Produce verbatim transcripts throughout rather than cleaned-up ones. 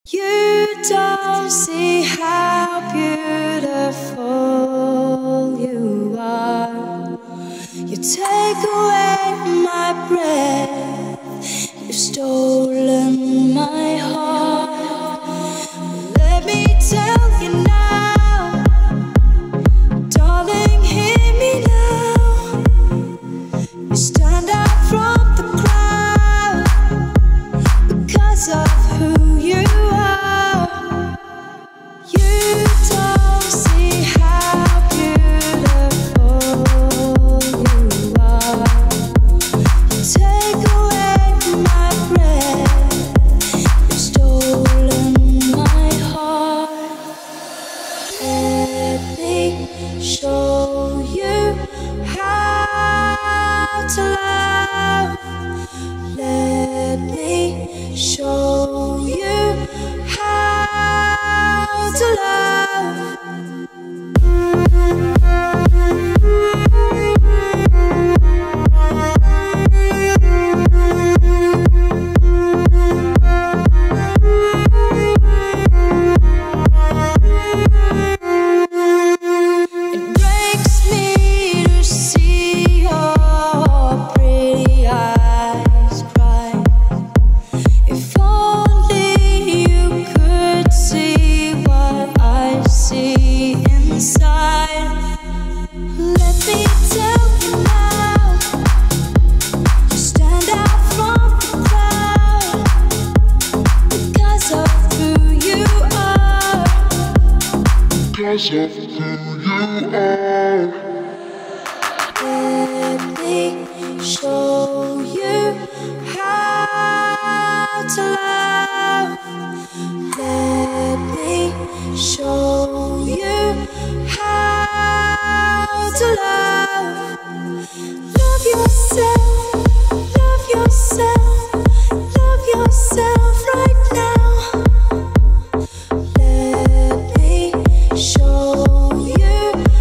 You don't see how beautiful you are. You take away my breath. You've stolen my heart. Let me tell you now, darling, hear me now. You stand out from the crowd because of who you are. You don't see how beautiful you are. You take away my breath. You've stolen my heart. Let me show you how to love. Let me show you how to love. It breaks me to see your pretty eyes cry. If only you could see what I see inside. Let me tell you now, you stand out from the crowd because of who you are. Because of who you are. Let me show you how to love. Let me show you how to love. Love yourself, love yourself, love yourself right now. Let me show you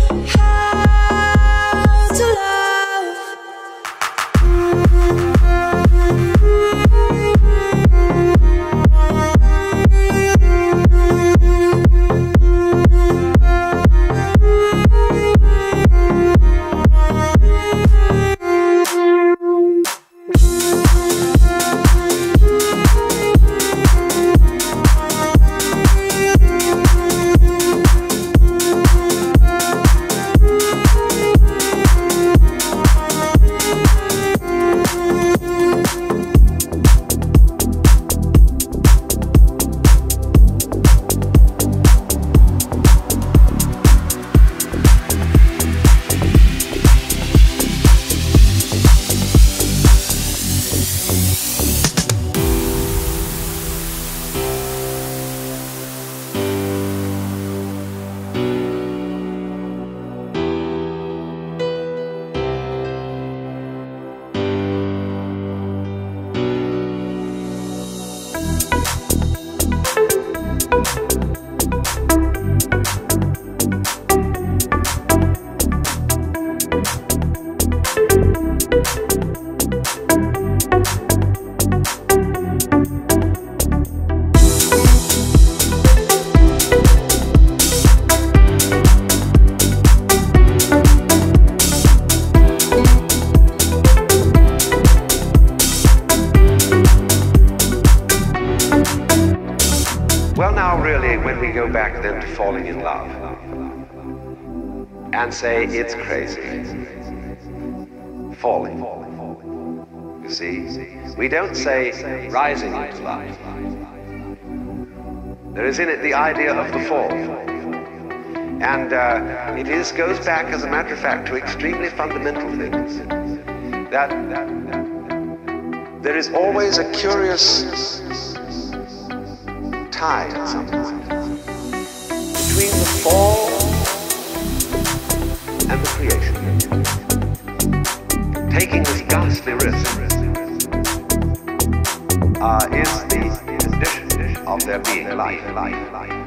how to love. Well, now, really, when we go back then to falling in love and say it's crazy, falling, you see, we don't say rising into love. There is in it the idea of the fall. And uh, it is goes back, as a matter of fact, to extremely fundamental things. That, that, that there is always a curious tide at some point between the fall and the creation. Taking this ghastly risk uh, is the condition of there being life, life, life, life.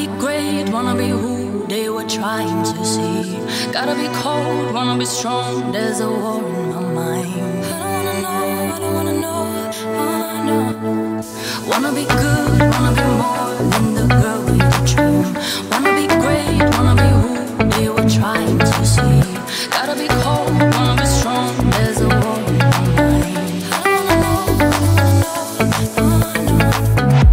be great, wanna be who they were trying to see. Gotta be cold, wanna be strong, there's a war in my mind. I don't wanna know, I don't wanna know, oh no. Wanna be good, wanna be more than the girl with a dream. Wanna be great, wanna be who they were trying to see. Gotta be cold, wanna be strong, there's a war in my mind. I don't wanna know, I don't wanna know, oh no.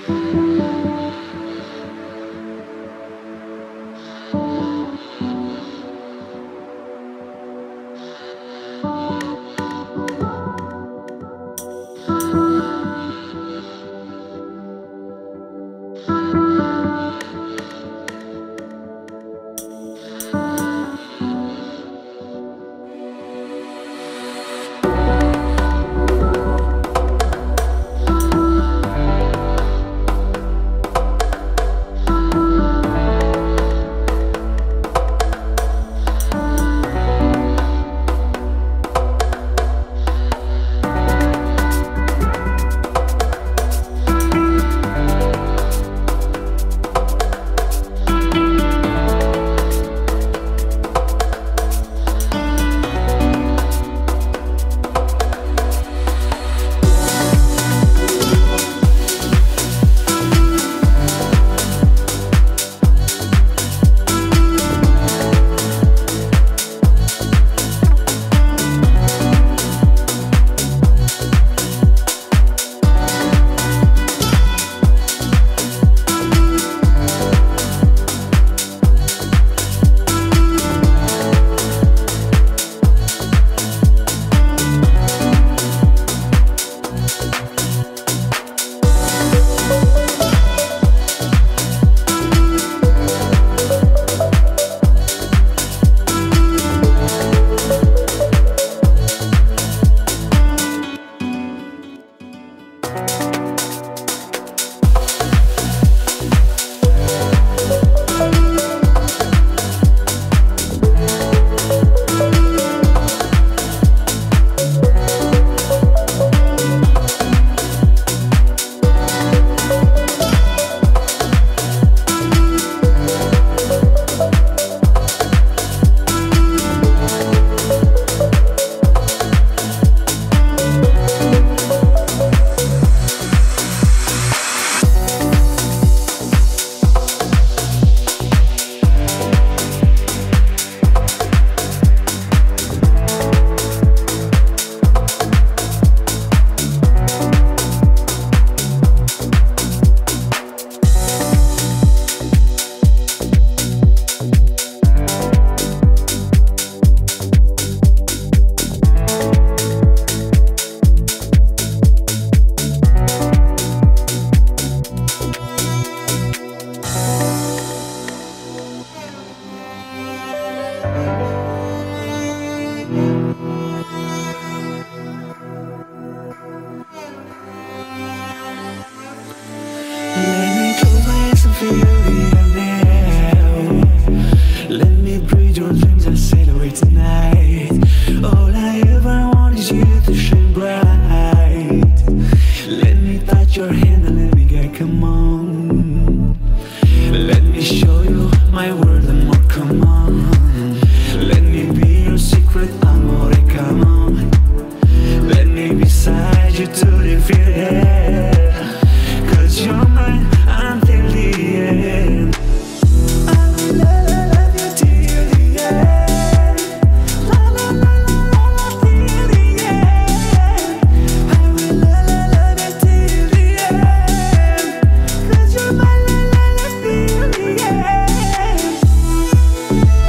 Till the end.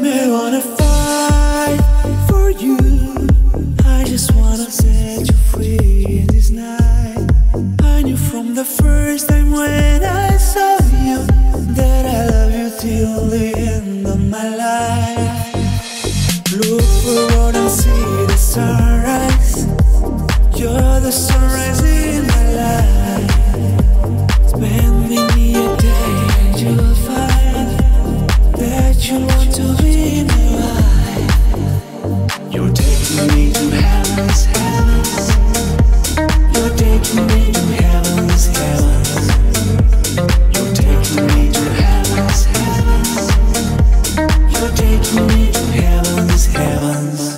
me wanna fight for you. I just wanna set you free in this night. I knew from the first time when I saw you that I love you till the end of my life. Look around and see the sunrise. You're the sunrise in my life. Spend with me a day and you'll find that you want to be my wife. You're taking me to heaven's heavens. You're taking me to heaven's heavens. You're taking me to heaven's heavens. You're taking me to heaven's heavens.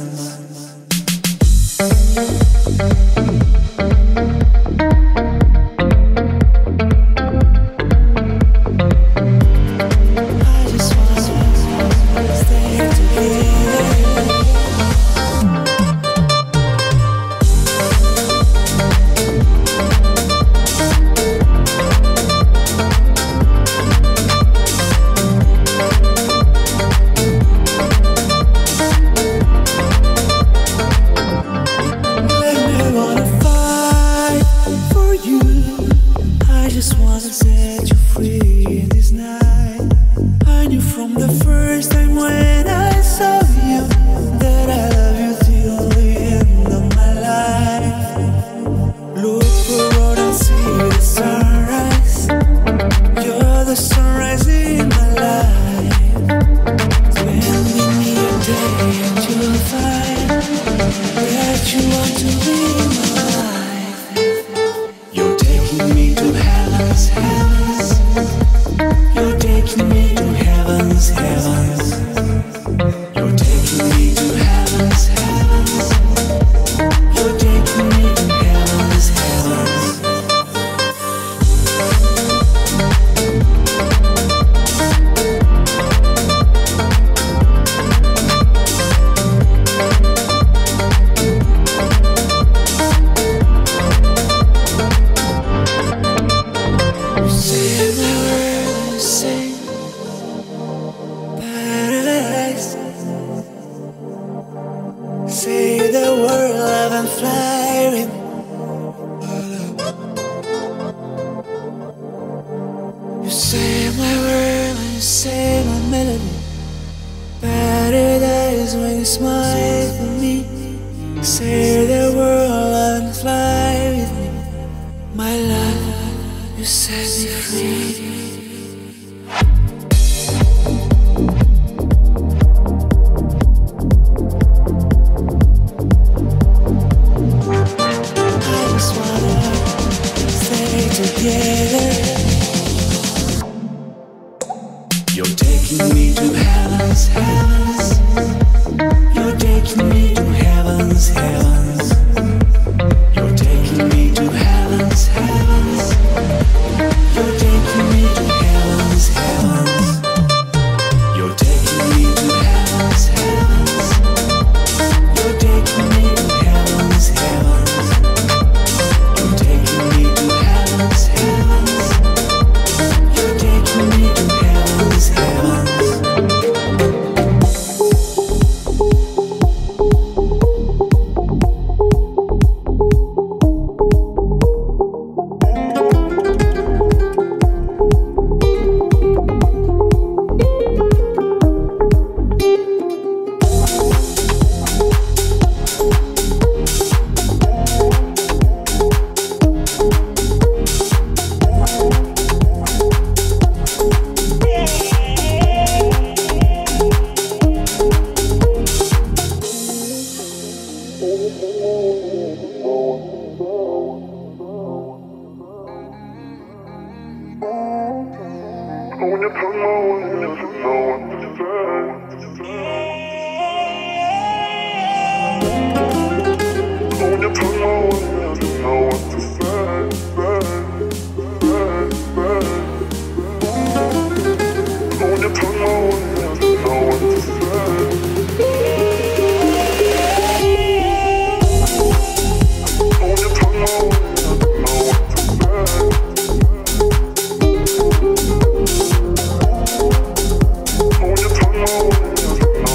Hold your tongue,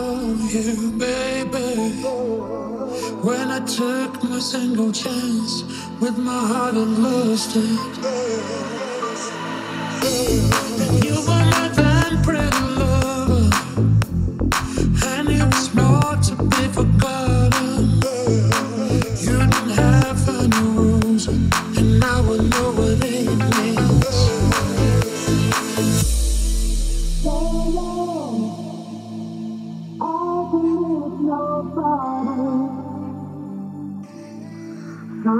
saw you, baby. When I took my single chance with my heart and lost it. And you were my then pretty lover, and it was more to be forgotten. You didn't have any rules, and now I know what it means. So long, I've been with nobody. So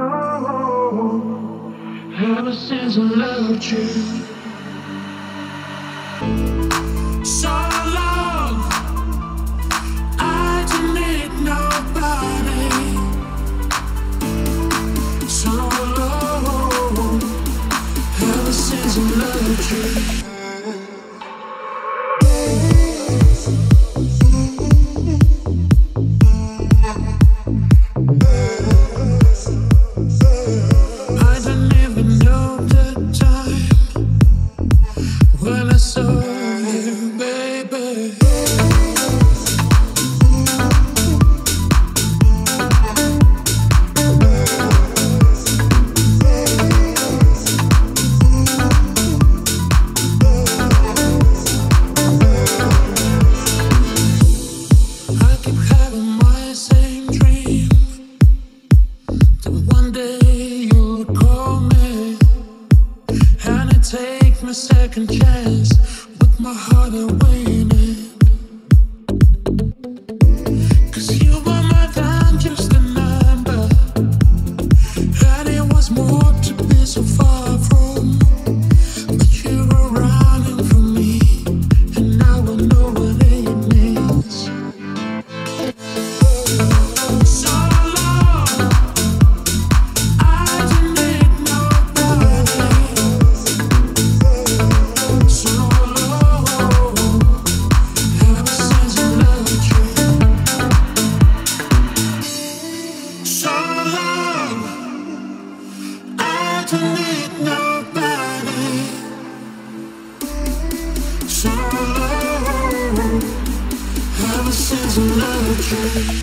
long, ever since I loved you. So long, I don't need nobody. So long, ever since I loved you. I don't even know the time when I saw you, baby. I keep having my same dream that one day you'll call me, and it takes my second chance with my heart awaiting. Cause you were more than just a number, and it was more to be so far from. But you were running from me, and now I know what it means. So long, I don't need nobody. So long, ever since I loved you. So long, I don't need nobody. So long, ever since I loved you.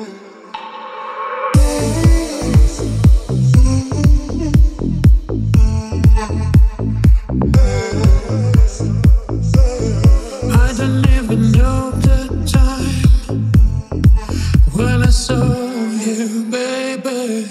I don't even know the time when I saw you, baby.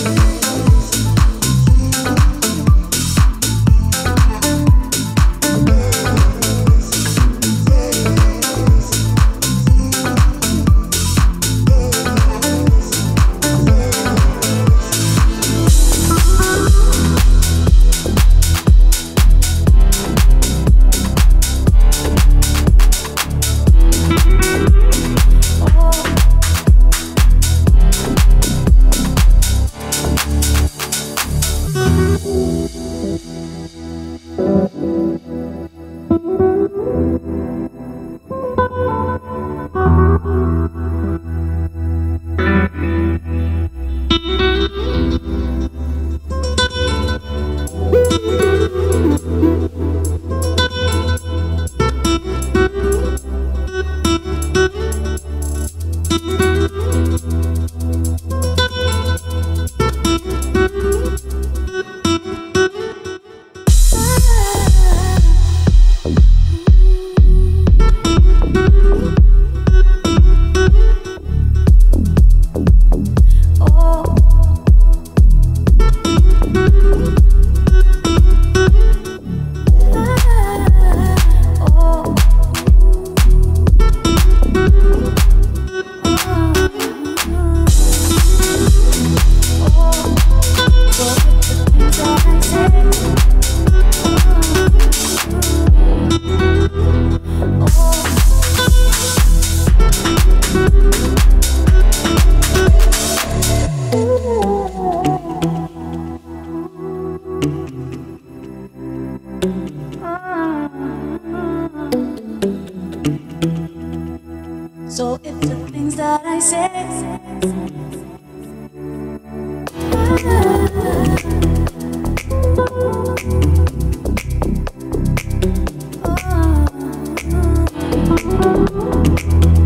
So if the things that I say oh, oh, oh.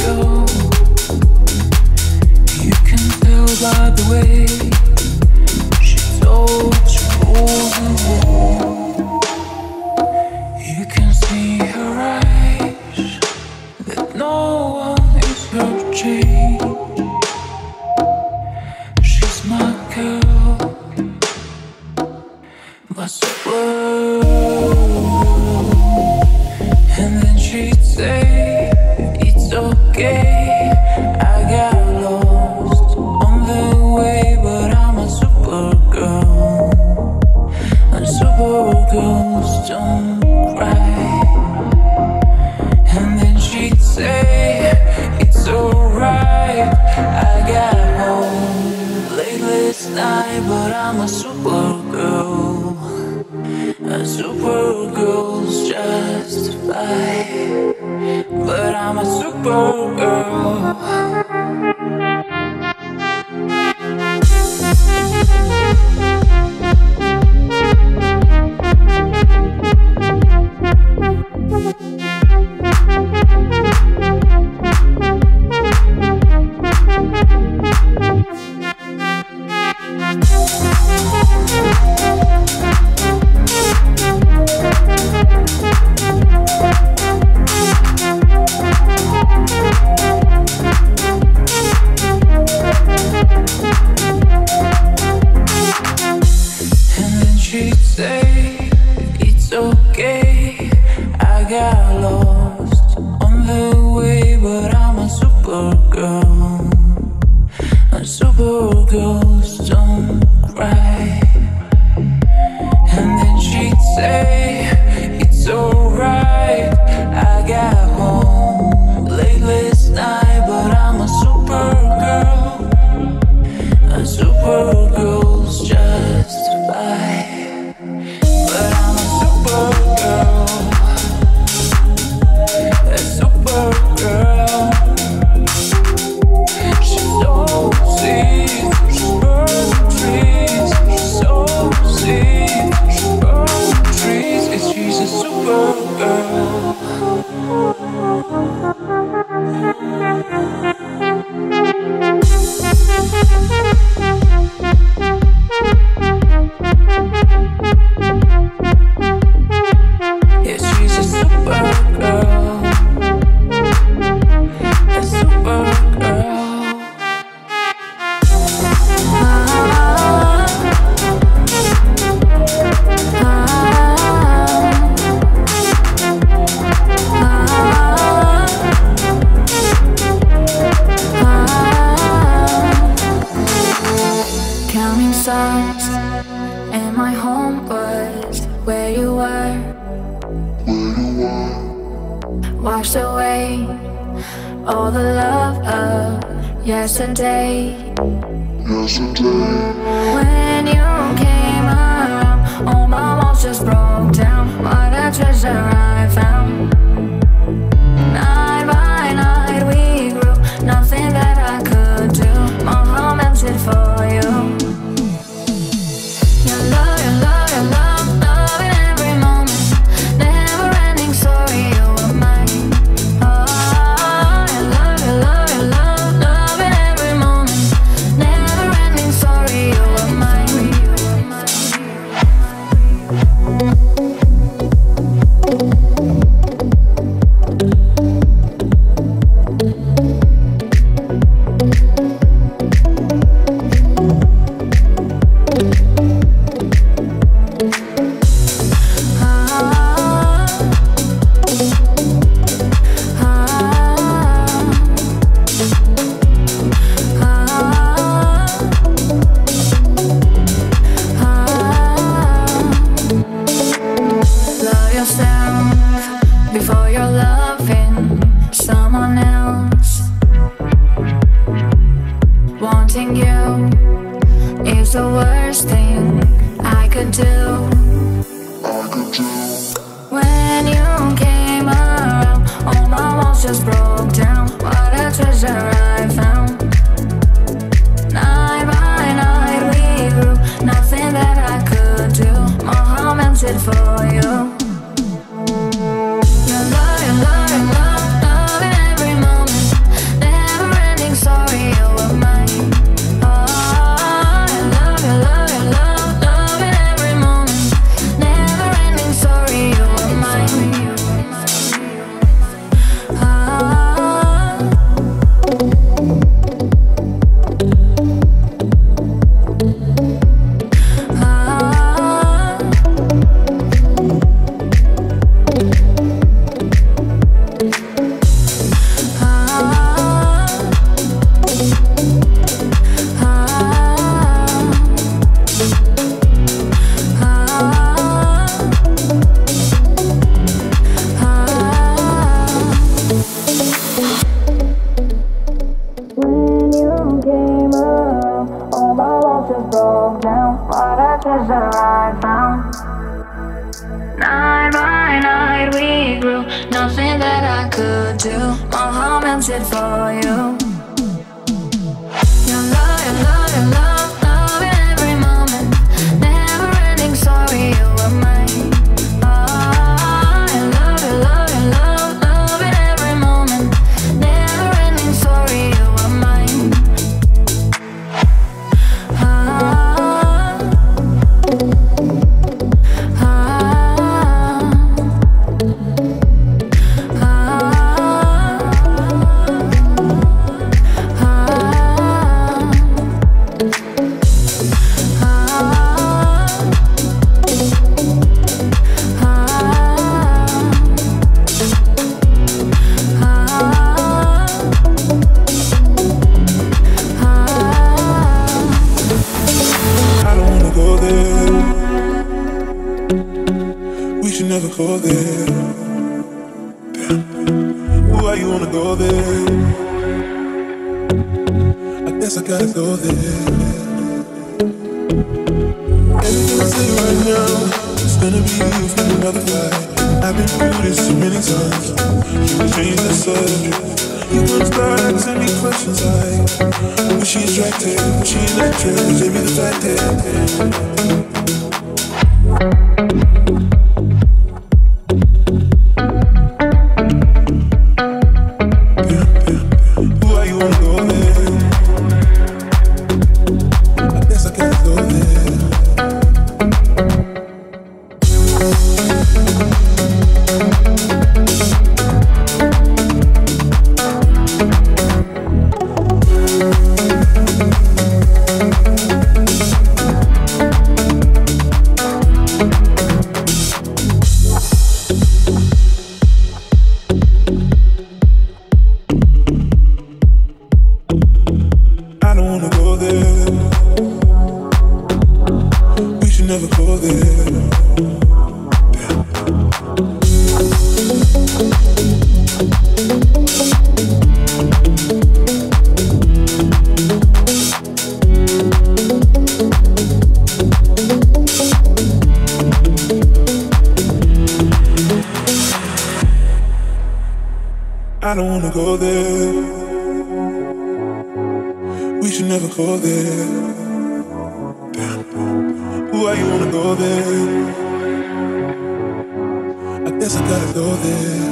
go. You can tell by the way she talks over the wall. You can see her eyes that no one is her change. She's my girl, my super. And then she'd say, it's okay, I got lost on the way, but I'm a super girl. And super girls don't cry. And then she'd say, it's alright, I got home late last night, but I'm a super girl. A super girl's justify, but I'm a super girl. For you. Your love, your love, your love, love in every moment. treasure I found. Night by night we grew, nothing that I could do. My heart melted for you. Your love, your love, your love, love in every moment. Never ending, sorry you were mine. Ah, your love, your love, your love, love in every moment. Never ending, sorry you were mine. Ah, ah, never go there. Damn. Why you wanna go there? I guess I gotta go there. Everything I say right now is gonna be used in another fight. I've been through this so many times. You can change the subject. You gonna start asking me questions like, was she attractive? Was she an actress? Give me the fact that I don't wanna go there. We should never go there. Damn. Why you wanna go there? I guess I gotta go there.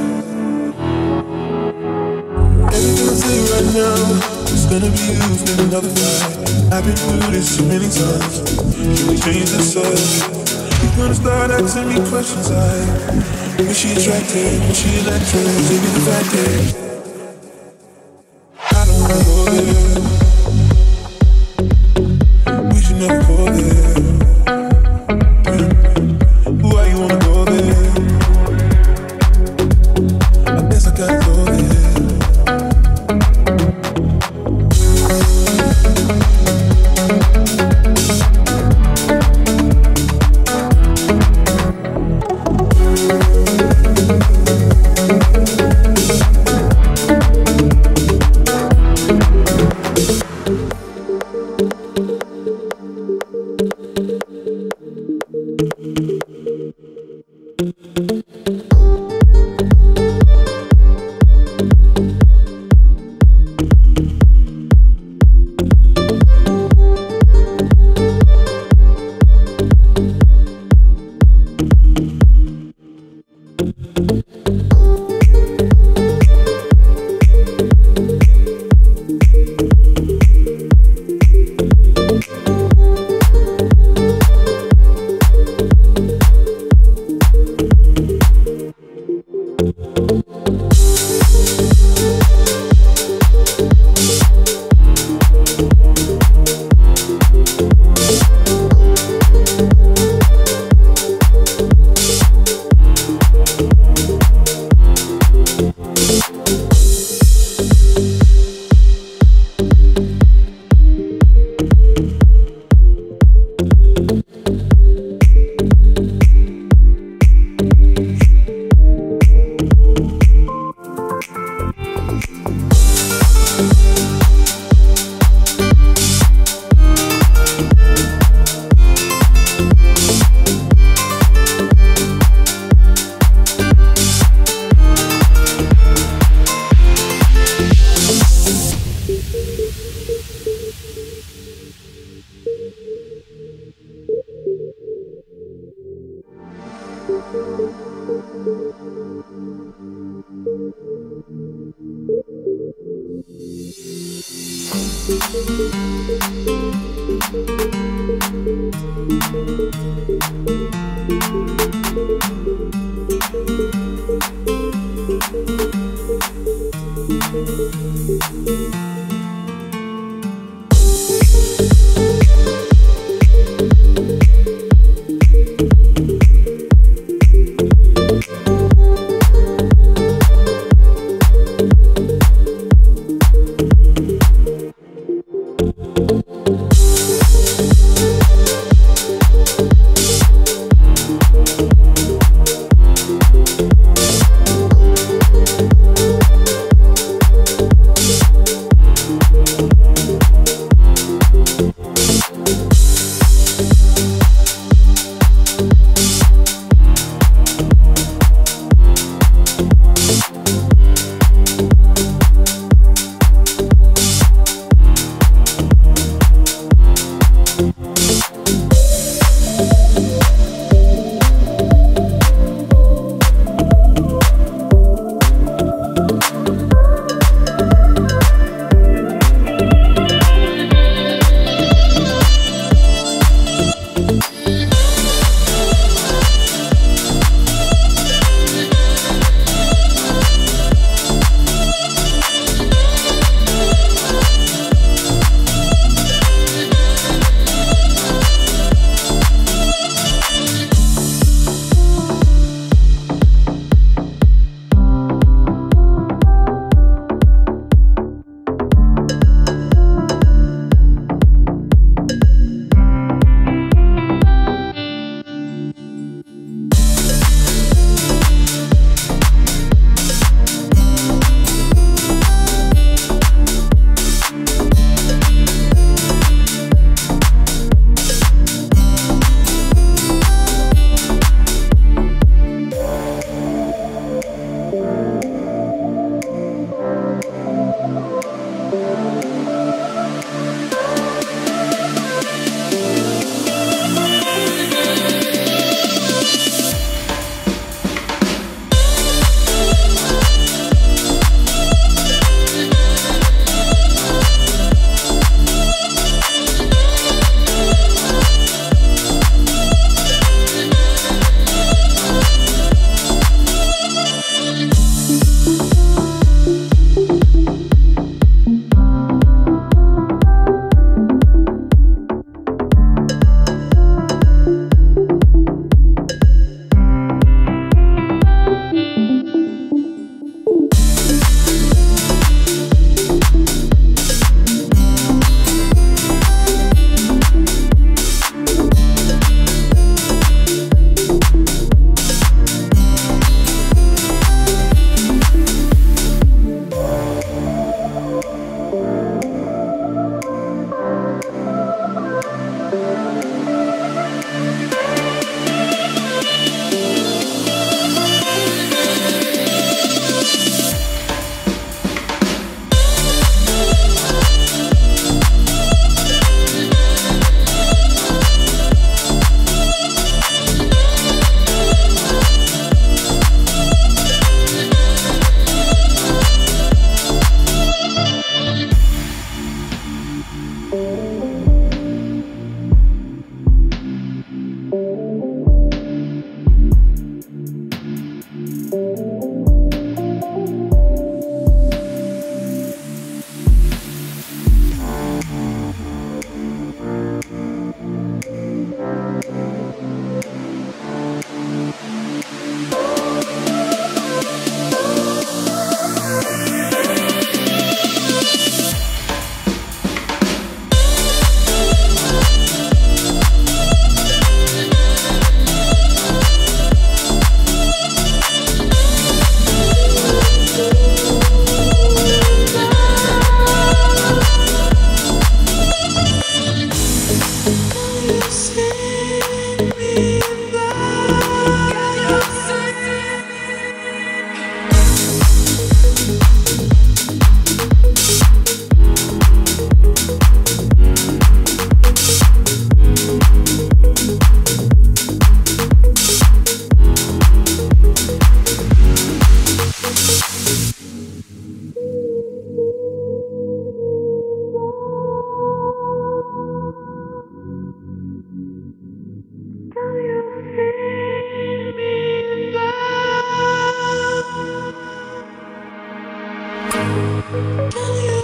Everything I say right now is gonna be used in another fight. I've been through this so many times. Can we change the subject? You're gonna start asking me questions like, was she attractive? Was she an actress? Give me the fact that I don't wanna go there. We should never go there. Why you wanna go there? I guess I gotta go there.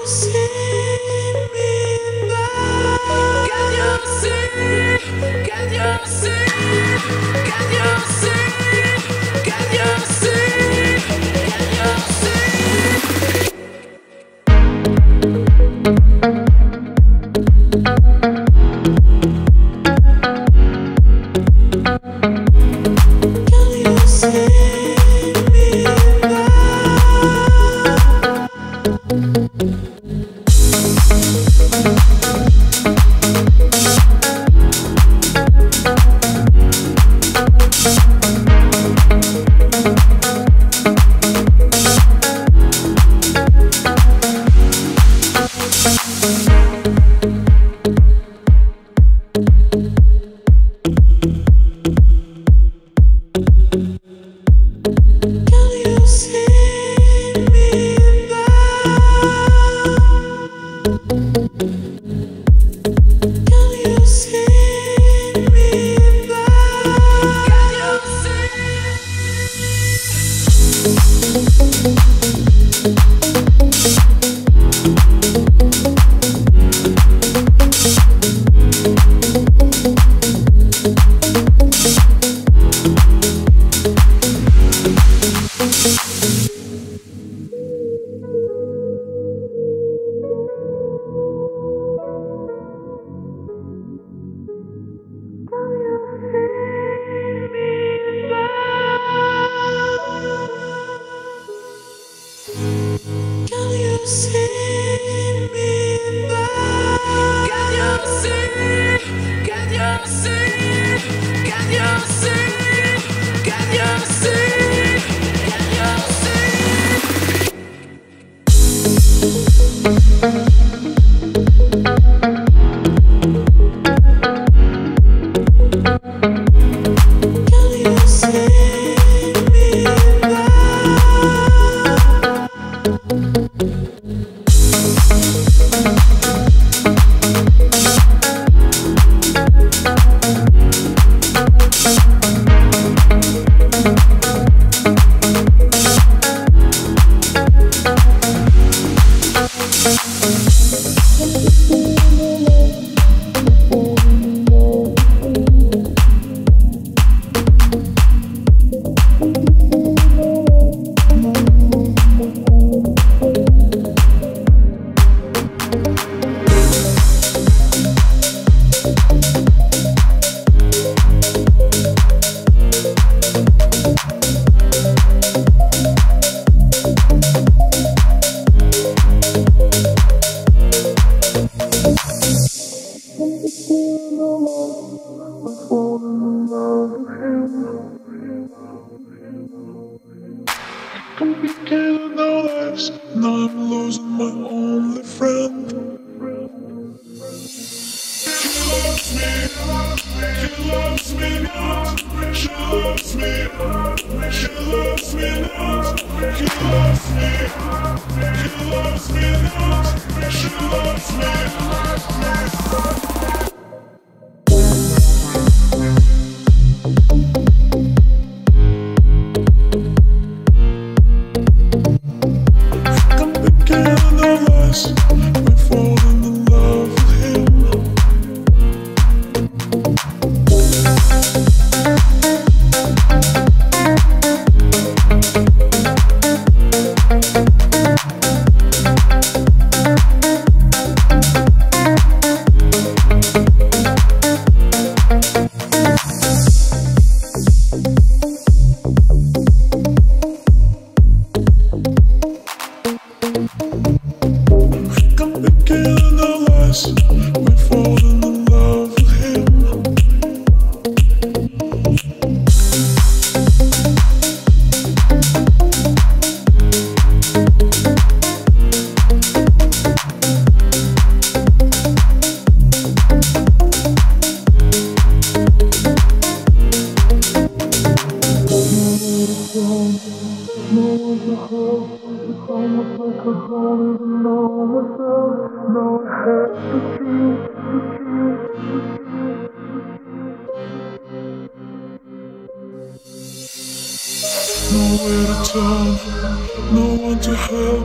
Nowhere to turn, no one to help. It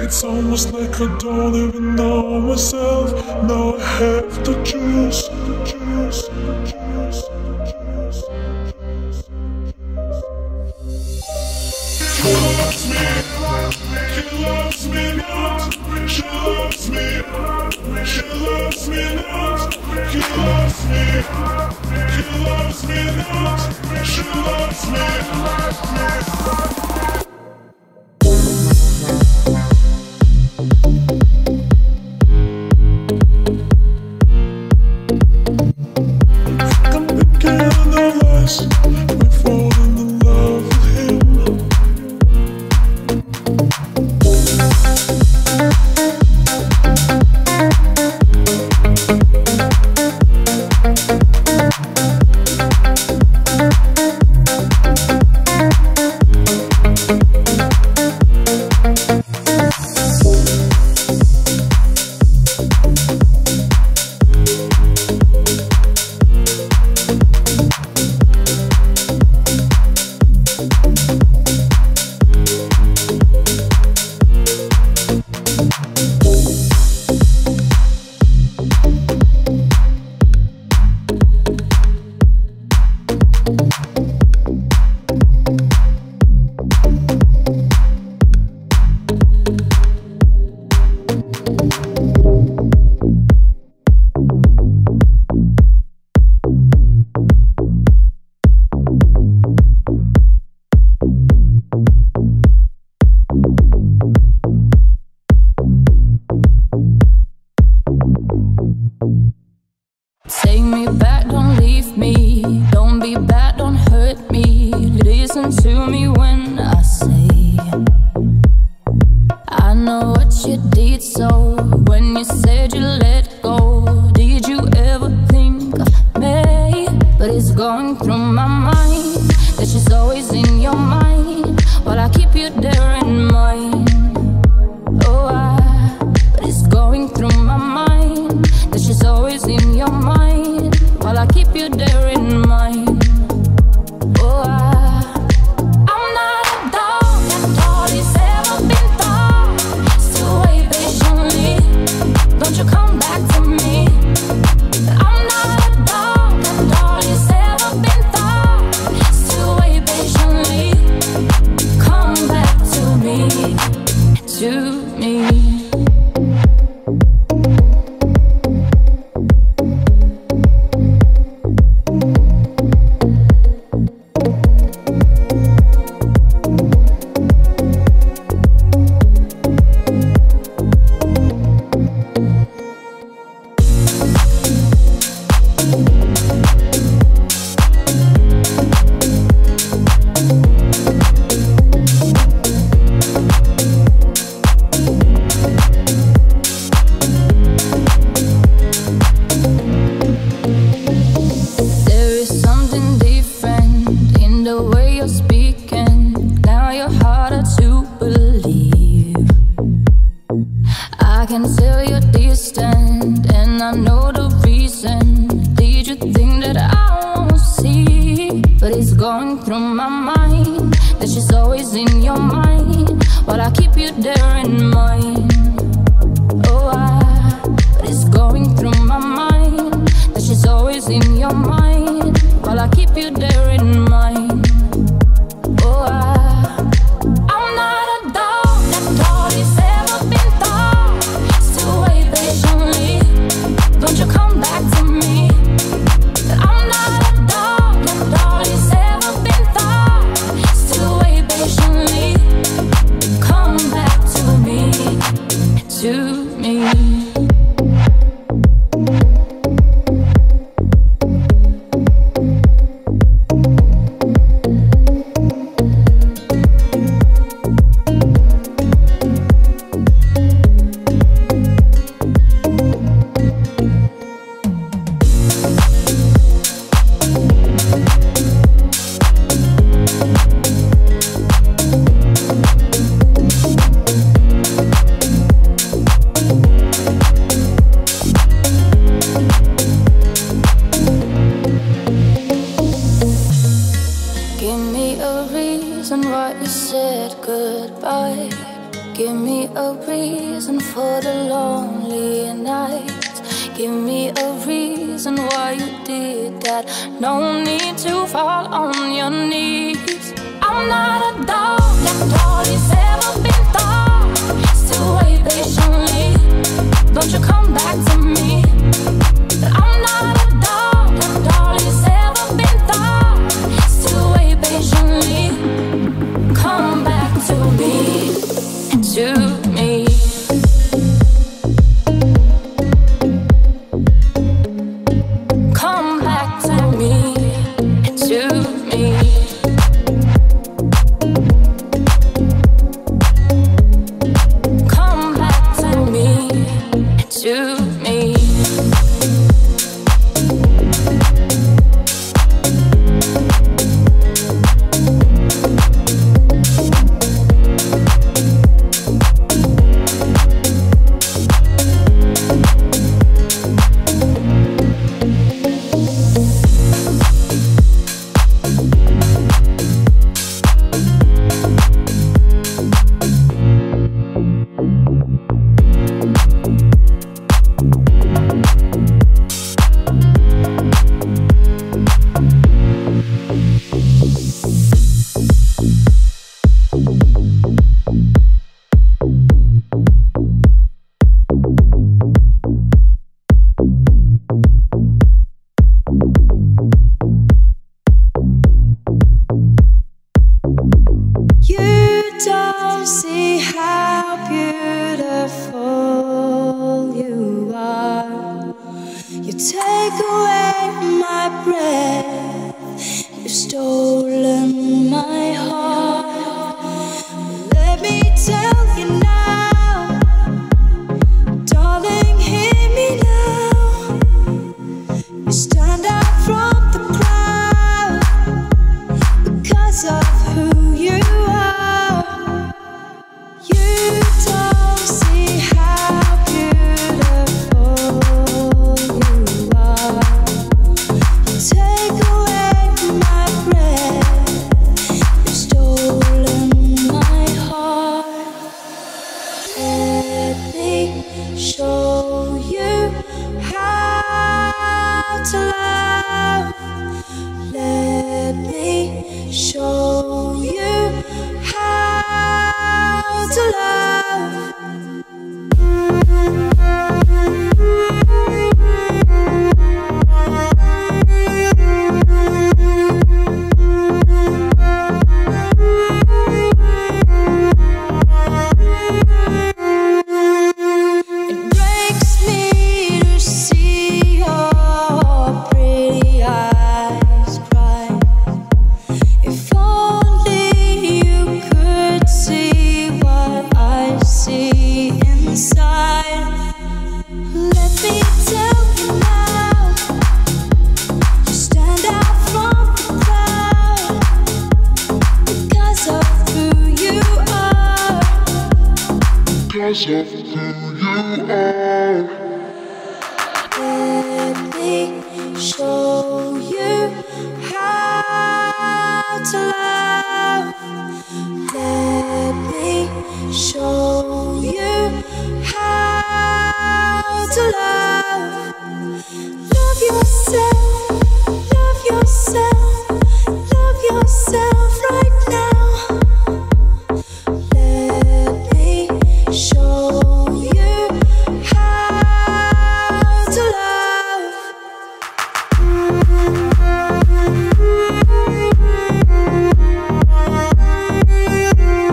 It's almost like I don't even know myself. Now I have to choose, to choose, to choose, to choose. She loves me, she loves me not. She loves me, she loves me not. He loves me, he loves me not. She loves me, loves me. Take me back, don't leave me. Don't be bad, don't hurt me. Listen to me when I say I know what you did, so when you said you let go, did you ever think of me? But it's going through my mind that she's always in your mind, while I keep you there in mind. Oh, I, but it's going through my mind that she's always in your mind, while I keep you there in mind. Oh, I, I'm not a dog that all is ever been thought. Still wait patiently, don't you come back to me. I'm not a dog that all is ever been thought. Still wait patiently, come back to me, to me. lonely nights. Give me a reason why you did that. No need to fall on your knees. I'm not a dog, that's all he's ever been thought. Still wait patiently, don't you come back to me. But I'm not a dog, that's all he's ever been thought. Still wait patiently, come back to me, to me. Come back to me, to me. Come back to me, to me.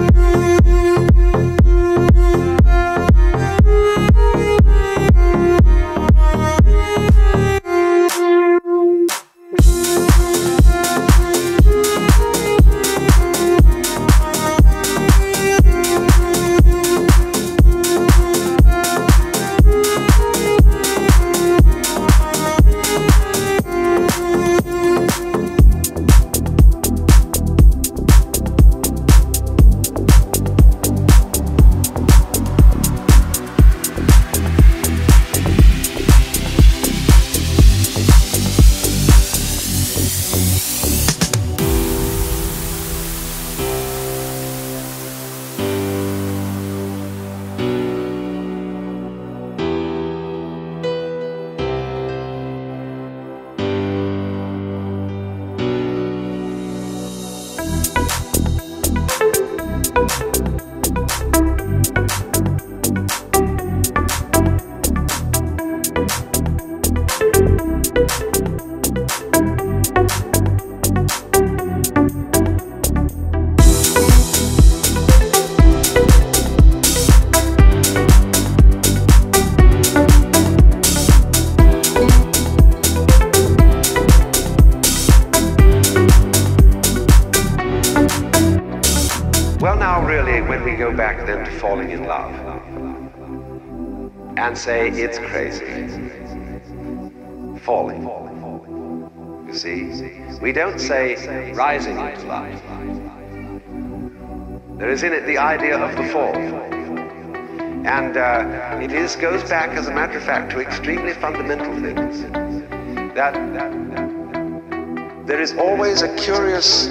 Thank you. and say it's crazy. Falling. You see? We don't say rising into life. There is in it the idea of the fall. And uh, it is goes back, as a matter of fact, to extremely fundamental things. That, that, that there is always a curious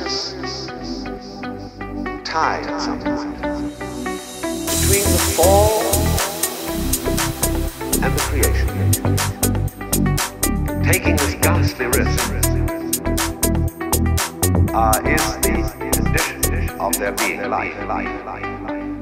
tie at some point between the fall and the creation. Taking this ghastly risk uh, is the condition of there being life, life, life, life.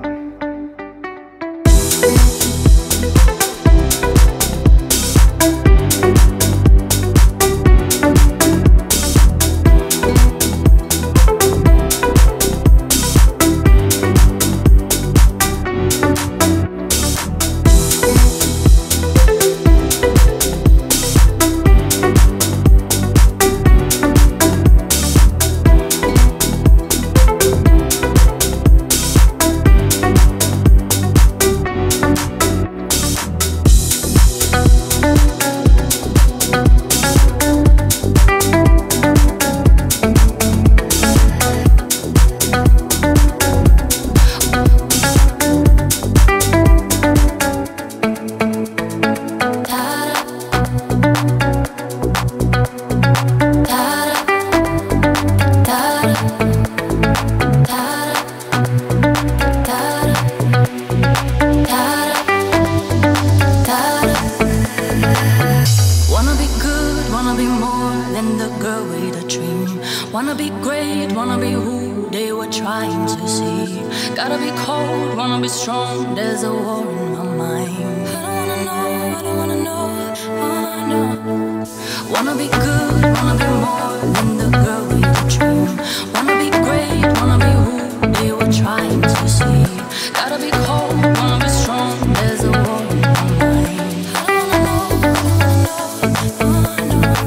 Wanna be great, wanna be who they were trying to see. Gotta be cold, wanna be strong, there's a war in my mind. I don't wanna know, I don't wanna know, oh no. Wanna be good, wanna be more than the girl with a dream. Wanna be great, wanna be who they were trying to see. Gotta be cold, wanna be strong, there's a war in my mind. I don't wanna know, I don't wanna know, oh no.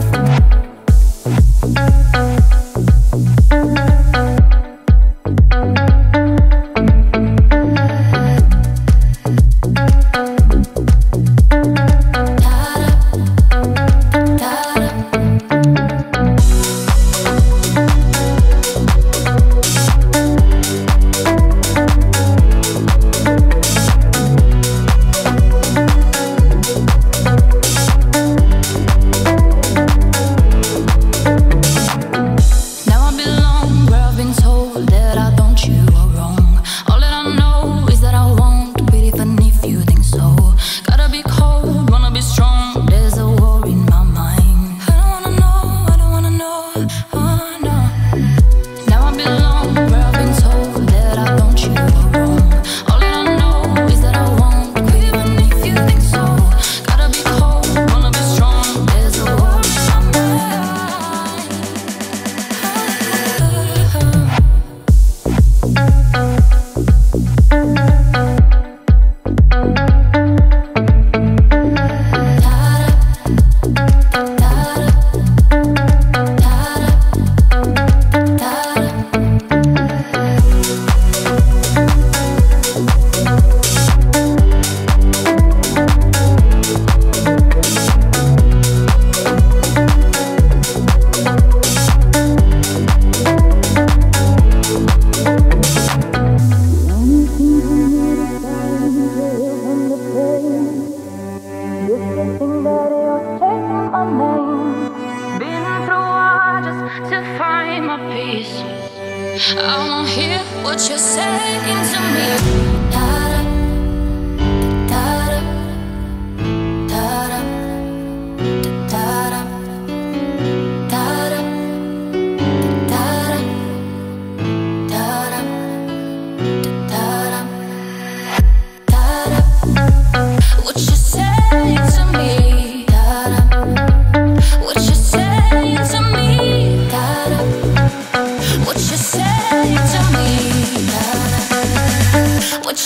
I won't hear what you're saying to me. Da-da, da-da, da-da, da-da, da-da, da-da, da-da, da-da, da-da. What you saying to me? Da-da. What you saying to me? Da-da. What you saying to me? Da-da. What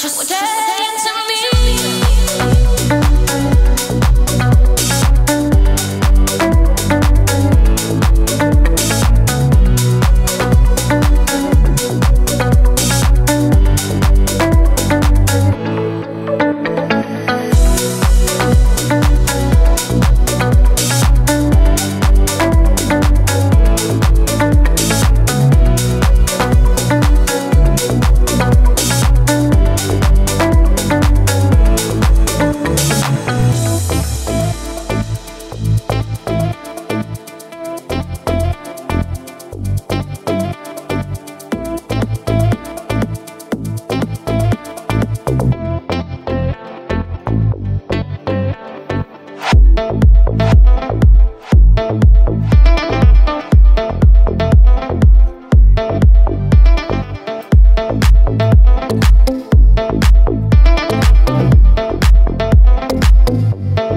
Thank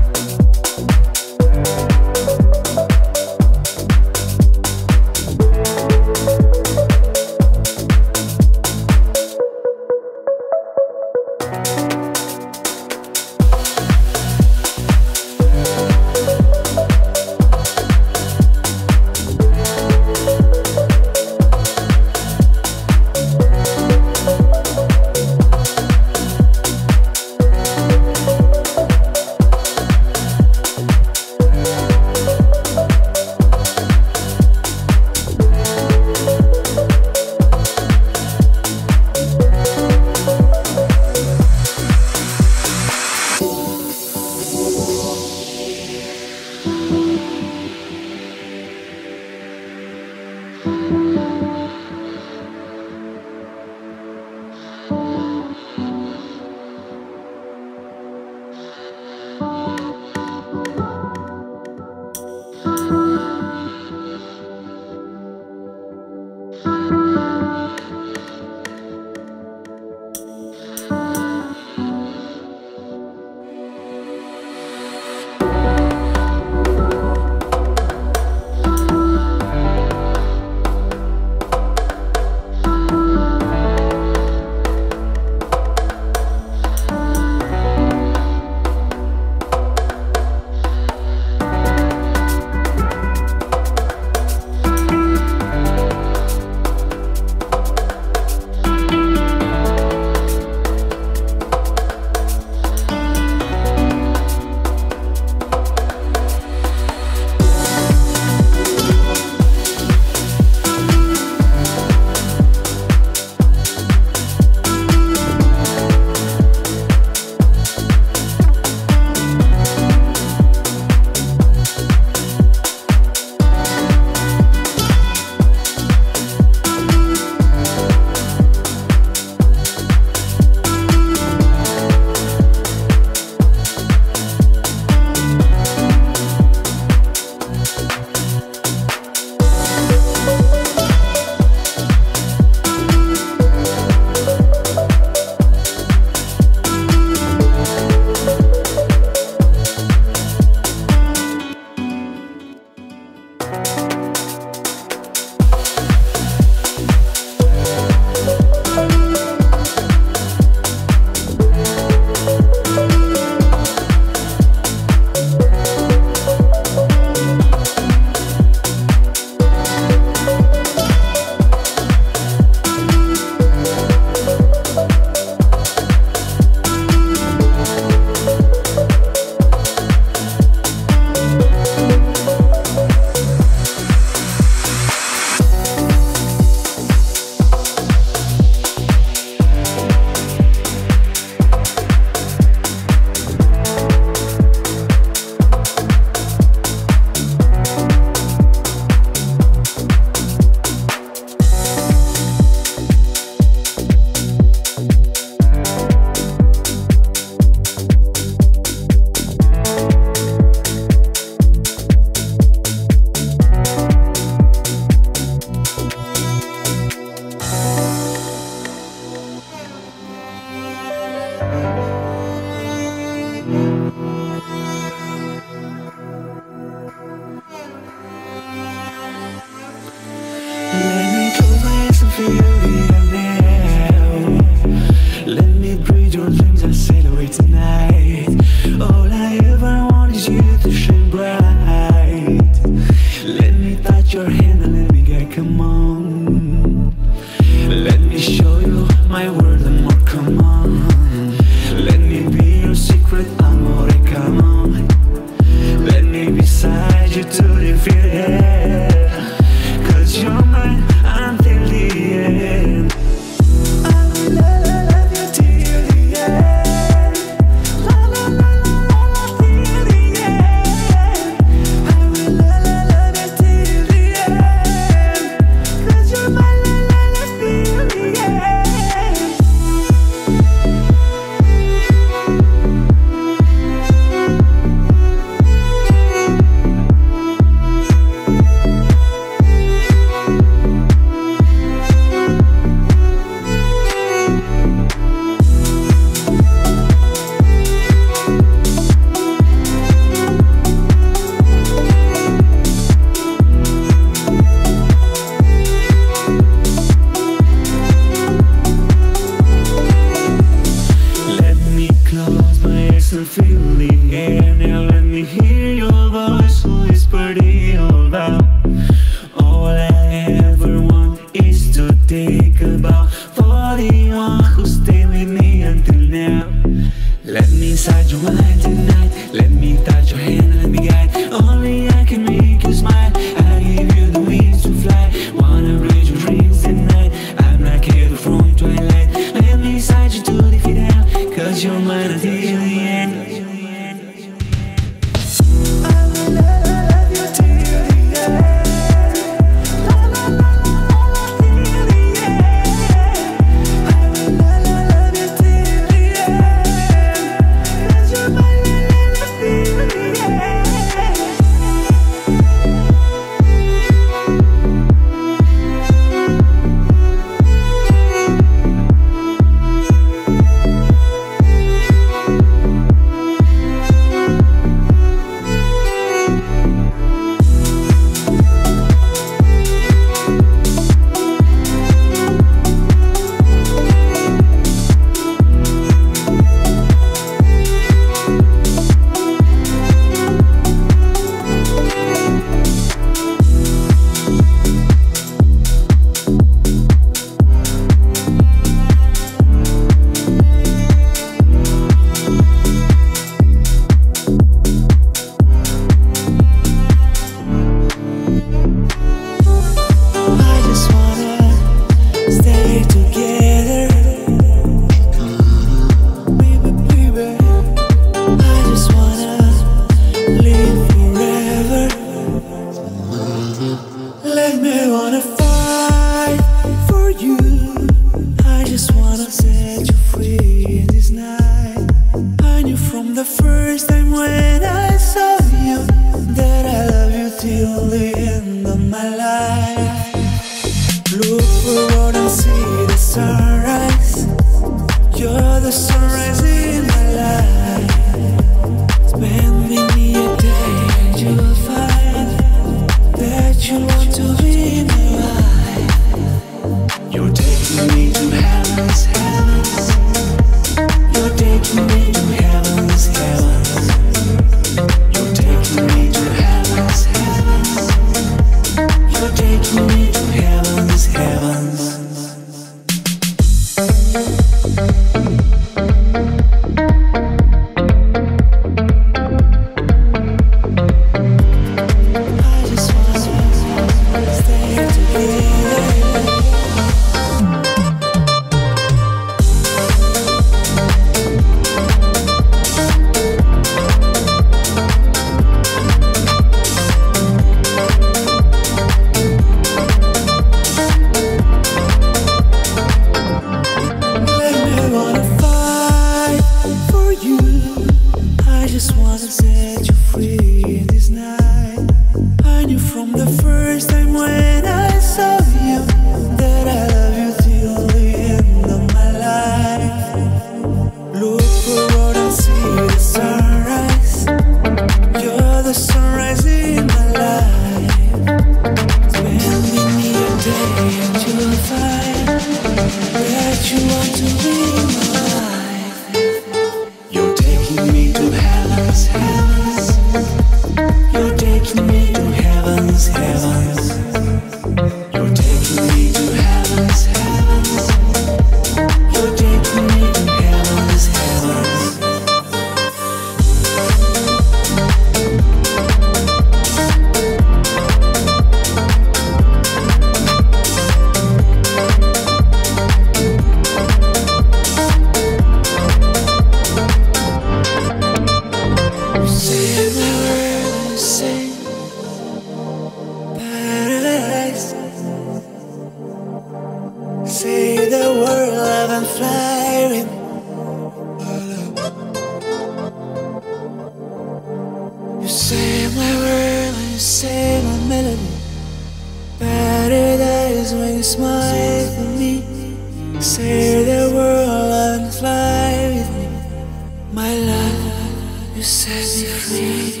smile for me, say the world and fly with me. My love, you set me free.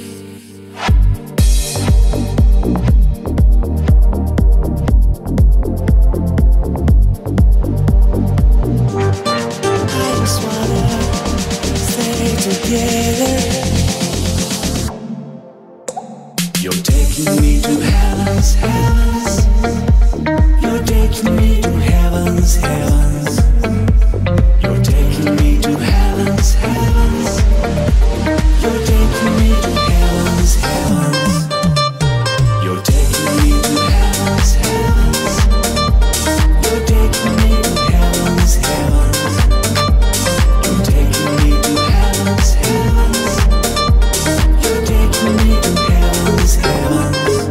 You're taking me to heavens, heavens. You're taking me to heavens, heavens. You're taking me to heavens, heavens. You're taking me to heavens, heavens. You're taking me to heavens, heavens. You're taking me to heavens, heavens. You're taking me to heavens, heavens. You're taking me to heavens, heavens.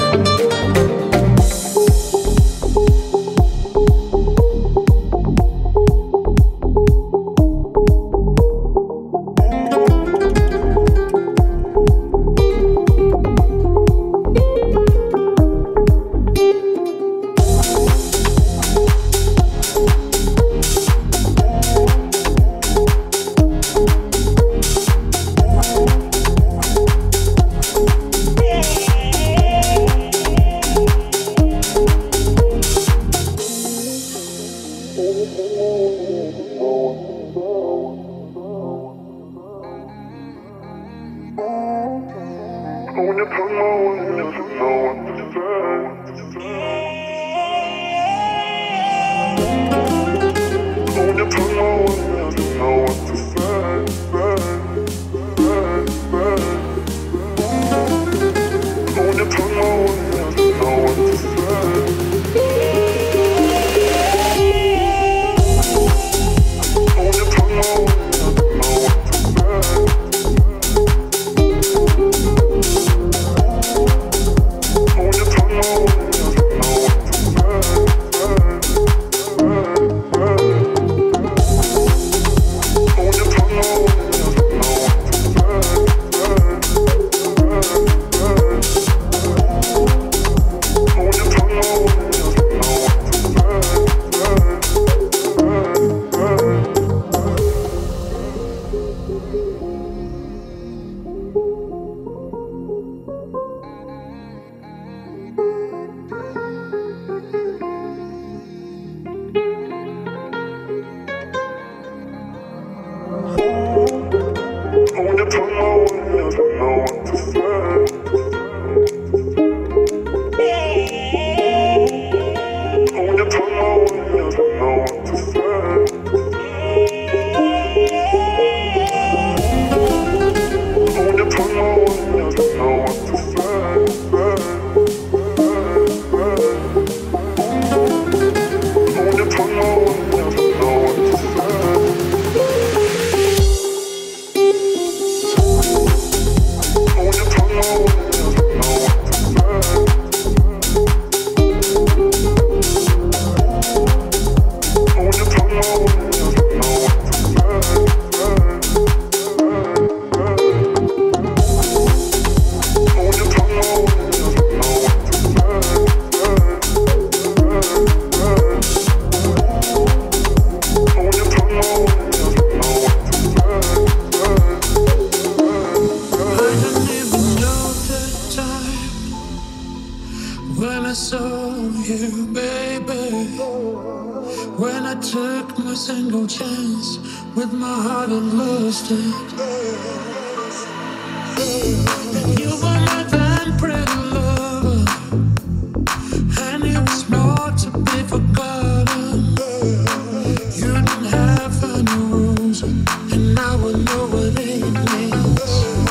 When you put my wings, you know what to say. When you put my wings, you know what to say. Say, say, say. When you put my wings, you know what to say. When you put my wings, you know what to say. When you put my wings, you know what to say. When you put my wings, you know what to say. When you put my wings, you know what to say. When you put my wings, you know what to say. When you put my wings, you know what to say. When you put my wings, you know what to say. When you put my wings, you know what to say. When you put my wings, you know what to say. I don't even know the time when I saw you, baby. When I took my single chance with my heart and lost it. And you were my then pretty lover, and it was more to be forgotten. You didn't have any rules, and now I know what it means.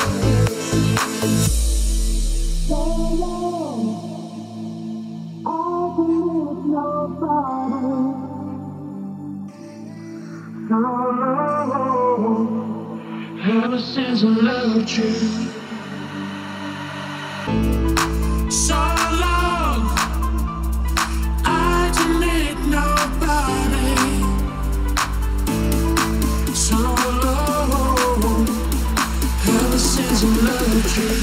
Ever since I loved you, so long, I don't need nobody. So long, ever since I loved you.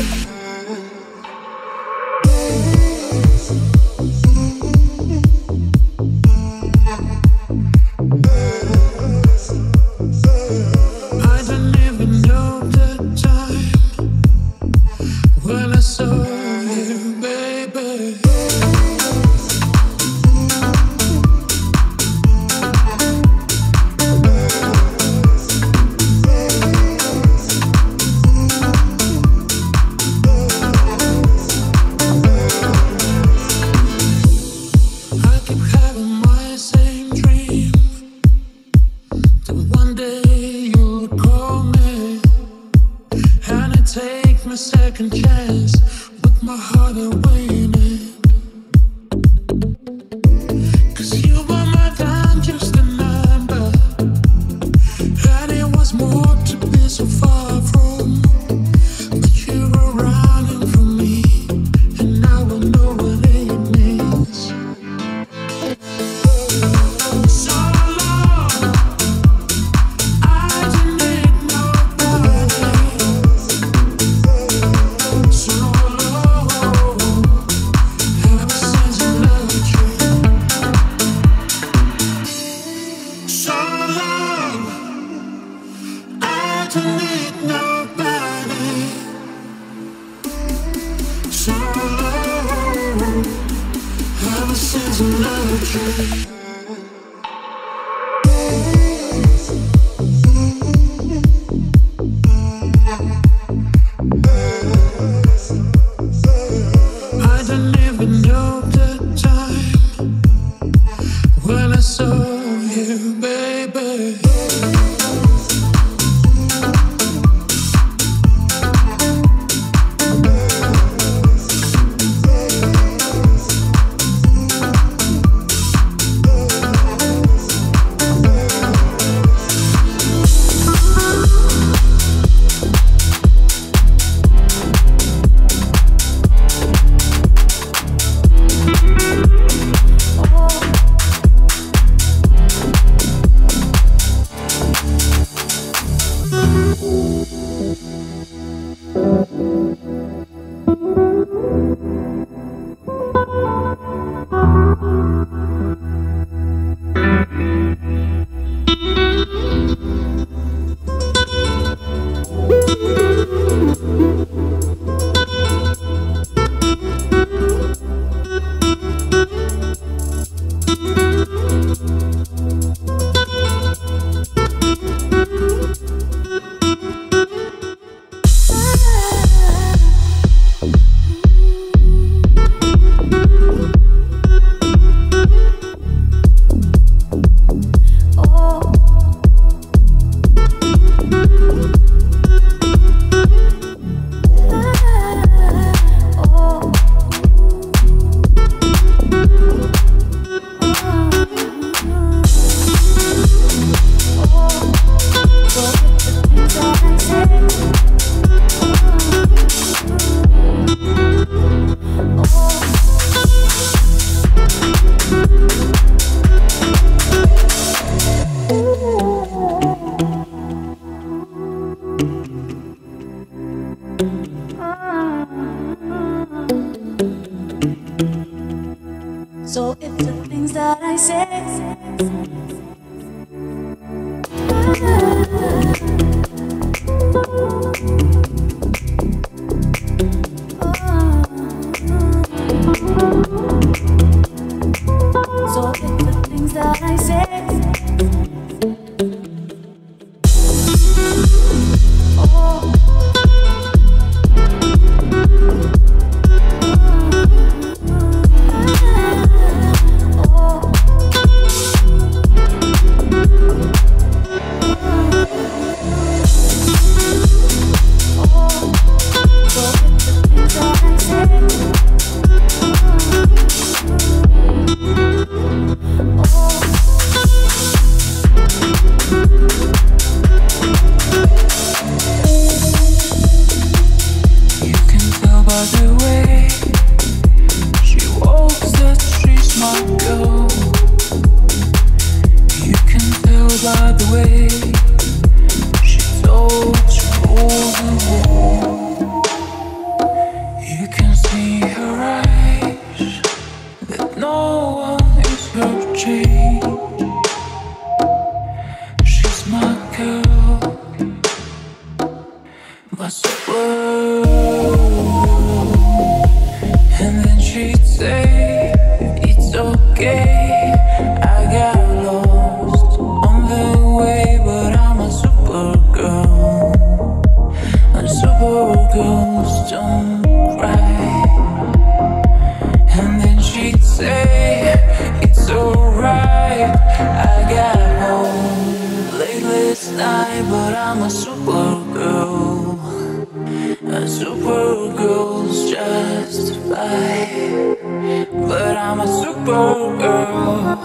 second chance with my heart away. Cause you were more than just a number, and it was more to be so far from. But you were running from me, and now I know what it means. So long, I didn't need nobody. So long, ever since I loved you. So long, I don't need nobody. So long, ever since I loved you. I don't even know the time when I saw you, baby. So if the things that I say So if the things that I say A supergirl's justified, but I'm a supergirl.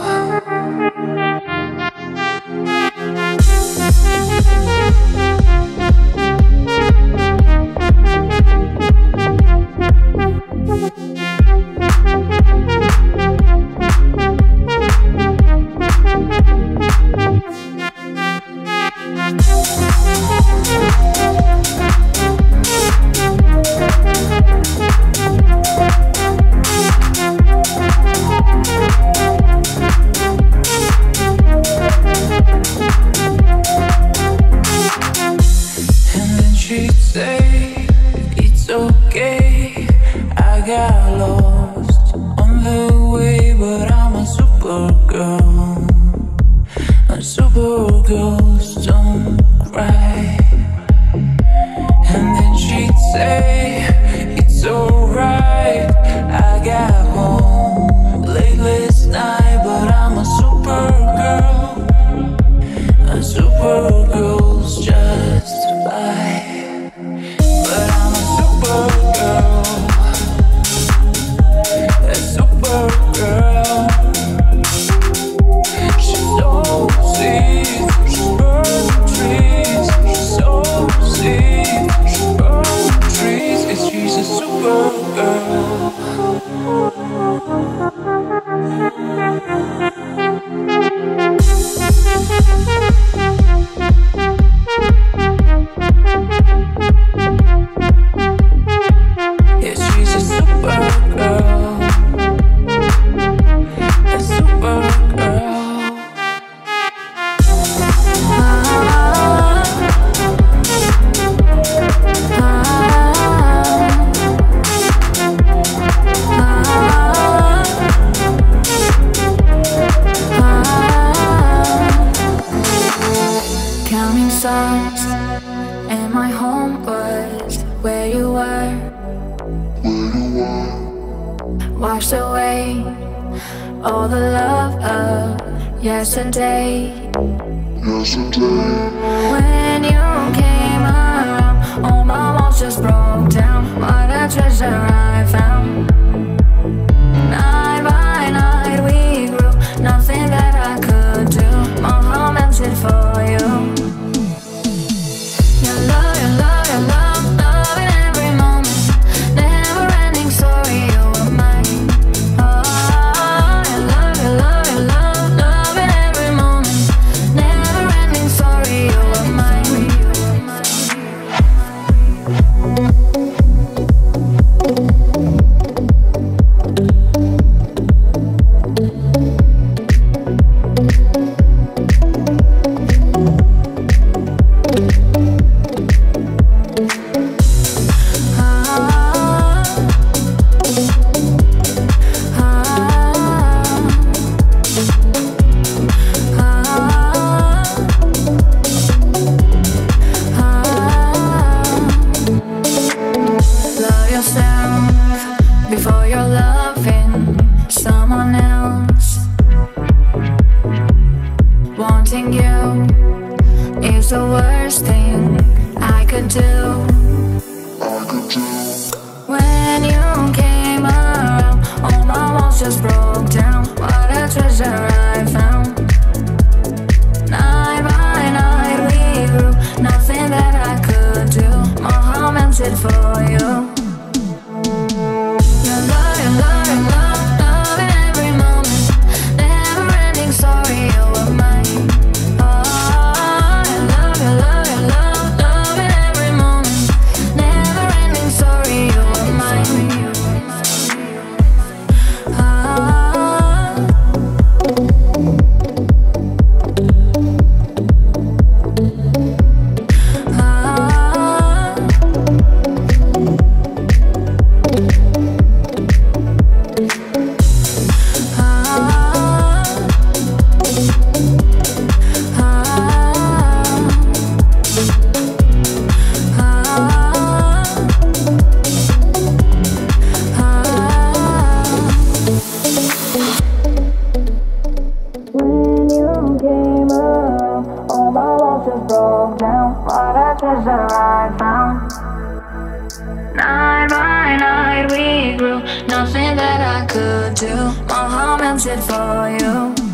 just broke down. What a treasure I found. Night by night we grew, nothing that I could do. My heart melted for you.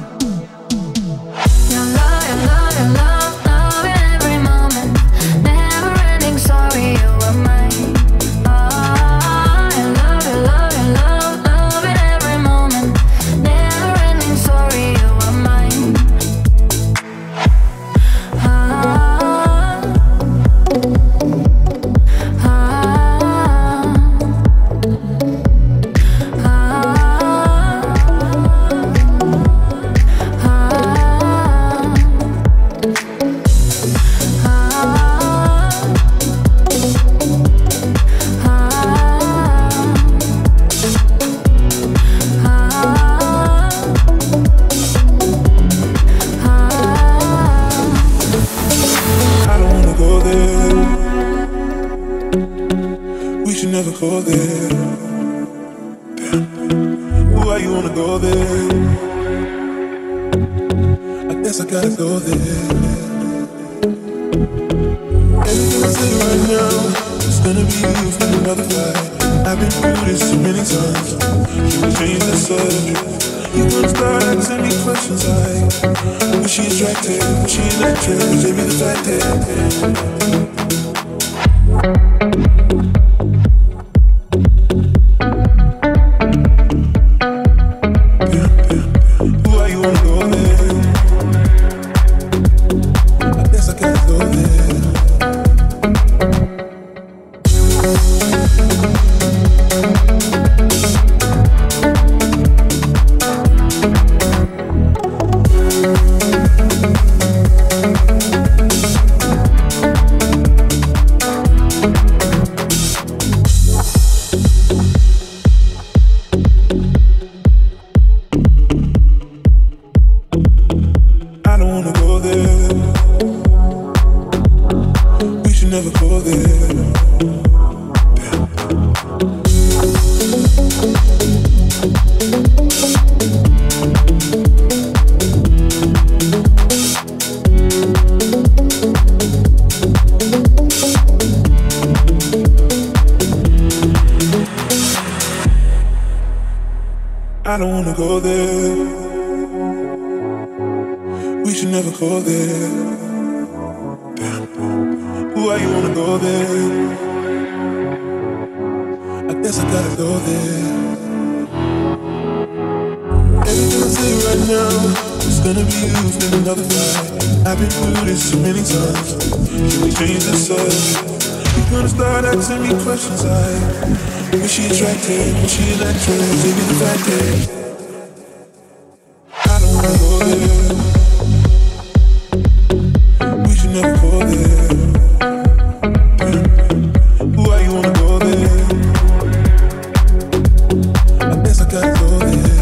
Your love, your love, your love, love in every moment. Never ending, sorry you were mine. Ah, your love, your love, your love, love in every moment. Never ending, sorry you were mine. Ah, ah, never go there. Damn. Why you wanna go there? I guess I gotta go there. Anything I say right now, it's gonna be used in another fight. I've been through this too many times. You can change the subject. You gonna start asking me questions like, was she attractive? Was she electric? Was it the fact that I don't wanna go there. We should never go there. Damn. Why you wanna go there? I guess I gotta go there. Everything I say right now is gonna be used in another fight. I've been through this too many times. Can we change the subject? You're gonna start asking me questions like, was she attractive? Was she electric? Was it the fact that I don't wanna go there. We should never go there. Damn. Why you wanna go there? I guess I gotta go there.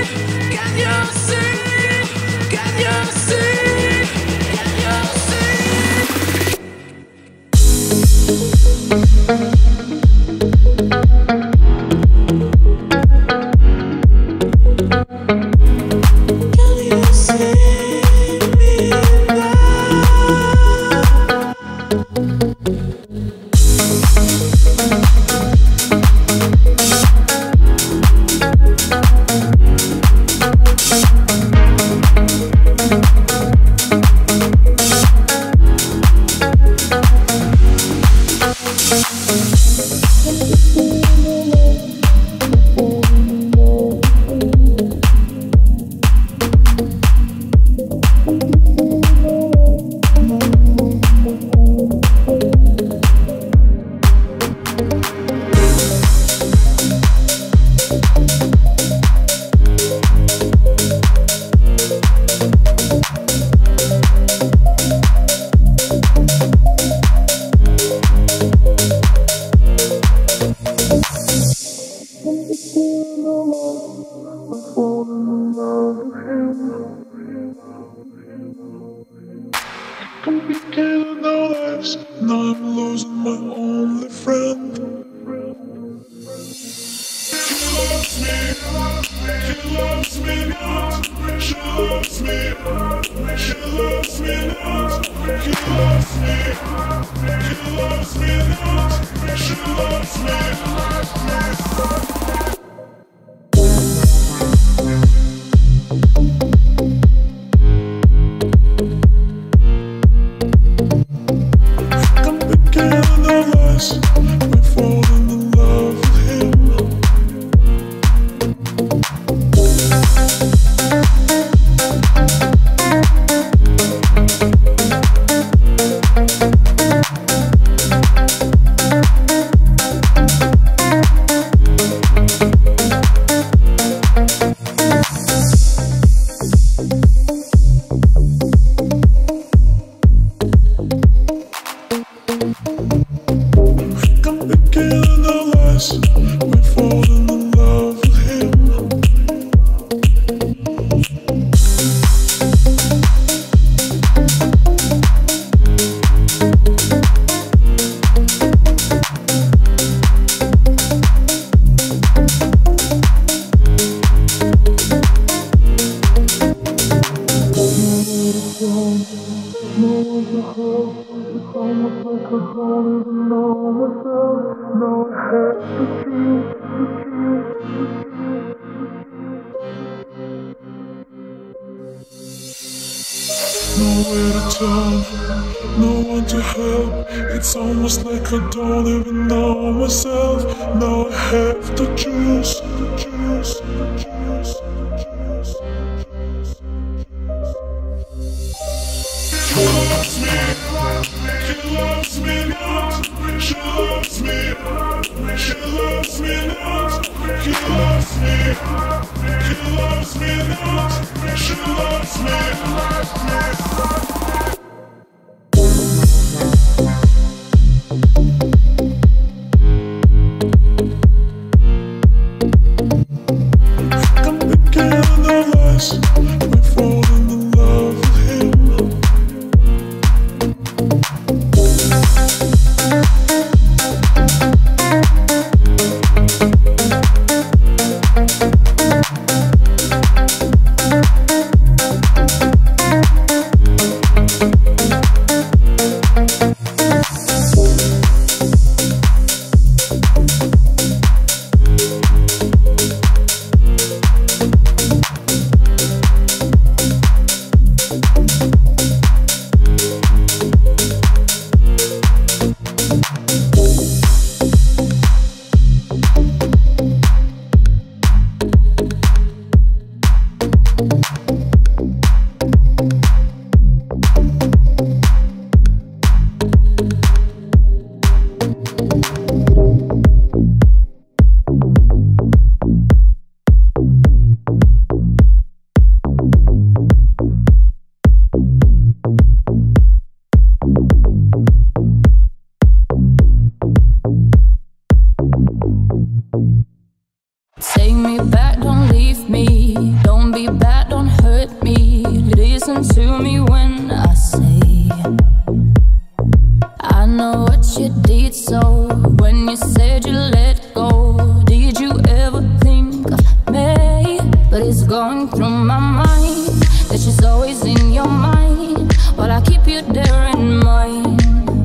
Nowhere to turn, no one to help. It's almost like I don't even know myself. Now I have to choose, to choose, to choose, to choose. She loves me, she loves me not. She loves me, she loves me not. He loves me, he loves me not. She loves me, loves me. Take me back, don't leave me. going through my mind, that she's always in your mind, while I keep you there in mind.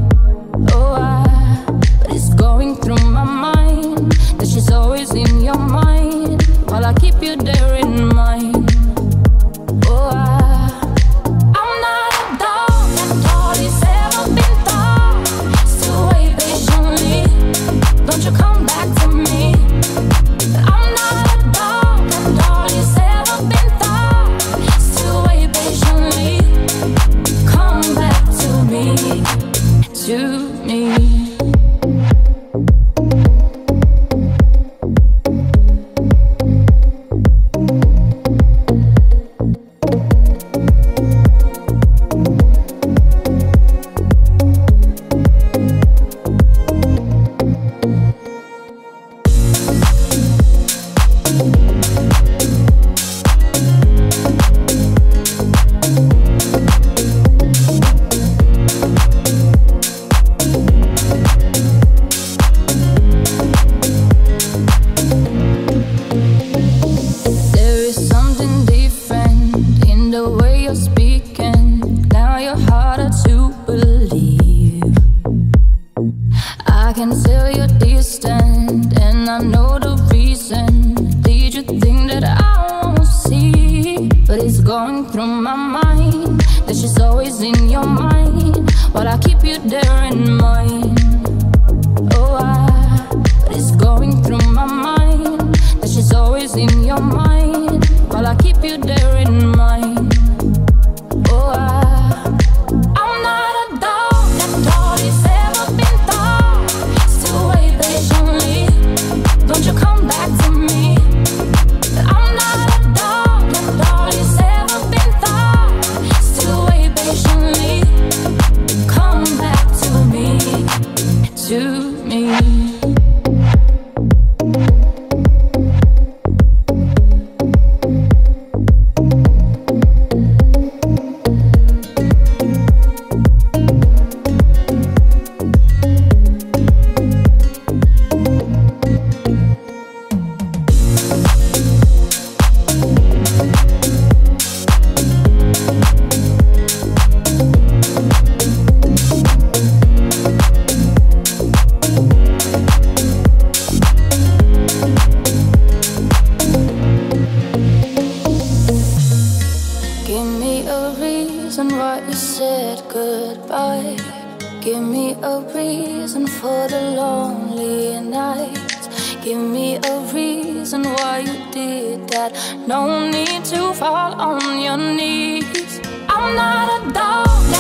Oh, I, but it's going through my mind, that she's always in your mind, while I keep you there in mind. Oh, I, I'm not a dog that all is ever been thought. Still wait patiently, don't you come back to me. I'm not a dog that all is ever been thought. Still wait patiently, come back to me, to me.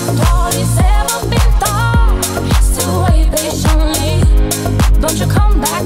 Don't you come back?